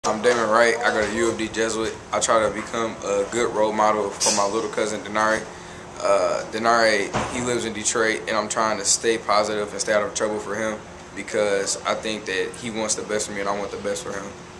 I'm Damon Wright. I go to U of D Jesuit. I try to become a good role model for my little cousin Denari. Denari, he lives in Detroit, and I'm trying to stay positive and stay out of trouble for him because I think that he wants the best for me and I want the best for him.